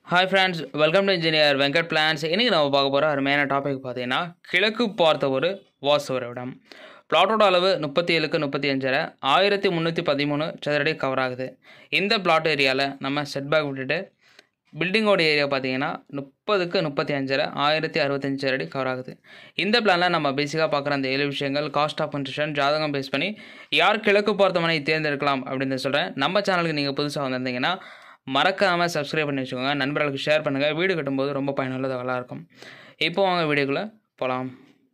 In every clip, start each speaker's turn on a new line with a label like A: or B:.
A: Hi friends, welcome to Engineer Venkat Plans. இன்னைக்கு நம்ம பார்க்க போகிற அருமையான டாபிக் பார்த்தீங்கன்னா கிழக்கு பார்த்த ஒரு வாசவர் இடம். பிளாட்டோட அளவு 37க்கு 35 1313 சதுரடி கவர் ஆகுது. இந்த பிளாட் ஏரியாவில் நம்ம செட்பேக் விட்டுட்டு பில்டிங்கோட ஏரியா பார்த்தீங்கன்னா 30க்கு 35 1065 சதுரடி கவர் ஆகுது. இந்த பிளானில் நம்ம பேசிக்காக பார்க்குற அந்த 7 விஷயங்கள் காஸ்ட் ஆஃப் கன்ஸ்ட்ரக்ஷன் ஜாதகம் பேஸ் பண்ணி யார் கிழக்கு பார்த்த மனை தேர்ந்தெடுக்கலாம் அப்படின்னு சொல்கிறேன். நம்ம சேனலுக்கு நீங்கள் புதுசாக வந்திருந்தீங்கன்னா மறக்காமல் சப்ஸ்கிரைப் பண்ணி வச்சுக்கோங்க, நண்பர்களுக்கு ஷேர் பண்ணுங்கள், வீடு கட்டும்போது ரொம்ப பயனுள்ளதாக இருக்கும். இப்போ வாங்க வீடியோக்குள்ளே போகலாம்.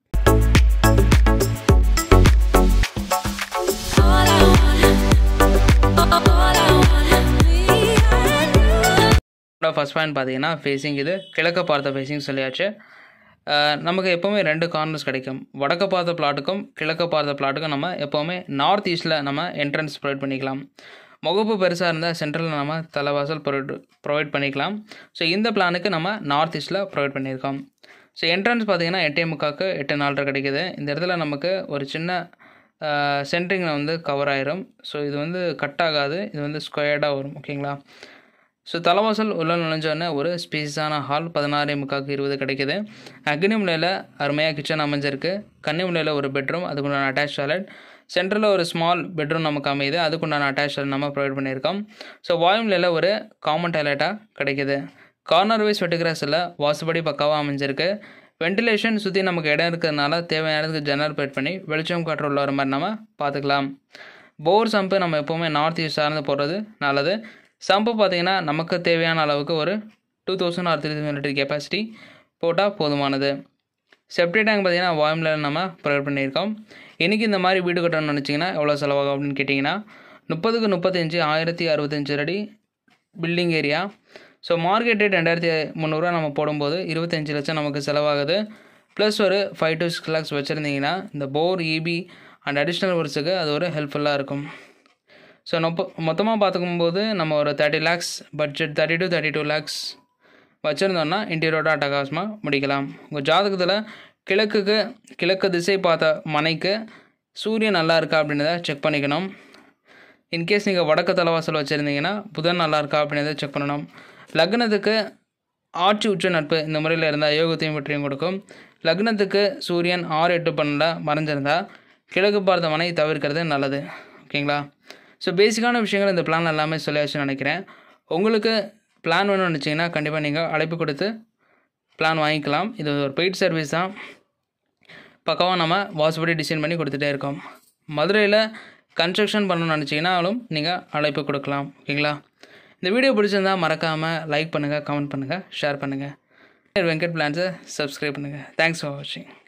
A: ஃபர்ஸ்ட் பாயிண்ட் பார்த்தீங்கன்னா ஃபேஸிங். இது கிழக்க பார்த்த ஃபேஸிங் சொல்லியாச்சு. நமக்கு எப்போவுமே 2 கார்னர்ஸ் கிடைக்கும். வடக்க பார்த்த பிளாட்டுக்கும் கிழக்க பார்த்த பிளாட்டுக்கும் நம்ம எப்போவுமே நார்த் ஈஸ்ட்டில் நம்ம என்ட்ரன்ஸ் ப்ரொவைட் பண்ணிக்கலாம். முகப்பு பெருசாக இருந்தால் சென்ட்ரலில் நம்ம தலைவாசல் ப்ரொவைட் பண்ணிக்கலாம். ஸோ இந்த பிளானுக்கு நம்ம நார்த் ஈஸ்ட்டில் ப்ரொவைட் பண்ணியிருக்கோம். ஸோ என்ட்ரன்ஸ் பார்த்தீங்கன்னா 8:45 8:04 கிடைக்கிது. இந்த இடத்துல நமக்கு ஒரு சின்ன சென்ட்ரிங்கில் வந்து கவர் ஆயிரும். ஸோ இது வந்து கட் ஆகாது, இது வந்து ஸ்கொயர்டாக வரும். ஓகேங்களா? ஸோ தலைவாசல் உள்ள நுழைஞ்சோடனே ஒரு ஸ்பேஸான ஹால் 16:45 20 கிடைக்கிது. அக்னிமுலையில் அருமையாக கிச்சன் அமைஞ்சிருக்கு. கன்னிமுலையில் ஒரு பெட்ரூம், அதுக்குண்டான அட்டாச் டாய்லெட், சென்ட்ரலில் ஒரு ஸ்மால் பெட்ரூம் நமக்கு அமையுது, அதுக்குண்டான அட்டாச் நம்ம ப்ரொவைட் பண்ணியிருக்கோம். ஸோ வாயுமில் ஒரு காமன் டாய்லெட்டாக கிடைக்கிது. கார்னர் வைஸ் வெட்டுகிராஸில் வாசுபடி பக்காவாக அமைஞ்சிருக்கு. வென்டிலேஷன் சுற்றி நமக்கு இடம் இருக்கிறதுனால தேவையானதுக்கு ஜன்னல் ப்ரொவைட் பண்ணி வெளிச்சம் காற்று உள்ள வர மாதிரி நம்ம பார்த்துக்கலாம். போர் சம்பு நம்ம எப்போவுமே நார்த் ஈஸ்ட் சார்ந்து போடுறது நல்லது. சம்பு பார்த்திங்கன்னா நமக்கு தேவையான அளவுக்கு ஒரு 2000 or 3000 லிட்டர் கெப்பாசிட்டி போட்டால் போதுமானது. செப்டி டேங்க் பார்த்திங்கன்னா வாயுமில் நம்ம ப்ரொவைட் பண்ணியிருக்கோம். இன்றைக்கி இந்த மாதிரி வீடு கட்டணும்னு நினச்சிங்கன்னா எவ்வளோ செலவாகும் அப்படின்னு கேட்டிங்கன்னா 30க்கு 35 1065 அடி building area. So market rate 2300 நம்ம போடும்போது 25 லட்சம் நமக்கு செலவாகுது. ப்ளஸ் ஒரு 5 to 6 lakhs வச்சுருந்தீங்கன்னா இந்த போர் இபி அண்ட் அடிஷ்னல் ஒர்க்ஸுக்கு அது ஒரு ஹெல்ப்ஃபுல்லாக இருக்கும். ஸோ மொத்தமாக பார்த்துக்கும்போது நம்ம ஒரு 30 lakhs பட்ஜெட் 30 to 32 lakhs வச்சுருந்தோன்னா இன்டீரியரோட அட்டகாசமாக முடிக்கலாம். உங்கள் ஜாதகத்தில் கிழக்கு திசை பார்த்த மனைக்கு சூரியன் நல்லா இருக்கா அப்படின்றத செக் பண்ணிக்கணும். இன்கேஸ் நீங்கள் வடக்கு தலைவாசல் வச்சுருந்தீங்கன்னா புதன் நல்லா இருக்கா அப்படின்றத செக் பண்ணணும். லக்னத்துக்கு ஆட்சி உச்ச நட்பு இந்த முறையில் இருந்தால் யோகத்தையும் வெற்றியும் கொடுக்கும். லக்னத்துக்கு சூரியன் 6 8 12 மறைஞ்சிருந்தால் கிழக்கு பார்த்த மனை தவிர்க்கிறது நல்லது. ஓகேங்களா? ஸோ பேசிக்கான விஷயங்கள் இந்த பிளான் எல்லாமே சொல்லியாச்சுன்னு நினைக்கிறேன். உங்களுக்கு பிளான் வேணும்னு நினச்சிங்கன்னா கண்டிப்பாக நீங்கள் அழைப்பு கொடுத்து பிளான் வாங்கிக்கலாம். இது ஒரு பெய்ட் சர்வீஸ் தான். பக்காவாக நம்ம வாசுபடி டிசைன் பண்ணி கொடுத்துட்டே இருக்கோம். மதுரையில் கன்ஸ்ட்ரக்ஷன் பண்ணணும்னு நினச்சிங்கன்னாலும் நீங்கள் அழைப்பு கொடுக்கலாம். ஓகேங்களா? இந்த வீடியோ பிடிச்சிருந்தால் மறக்காமல் லைக் பண்ணுங்கள், கமெண்ட் பண்ணுங்கள், ஷேர் பண்ணுங்கள். வெங்கட் பிளான்ஸை சப்ஸ்கிரைப் பண்ணுங்கள். தேங்க்ஸ் ஃபார் வாட்சிங்.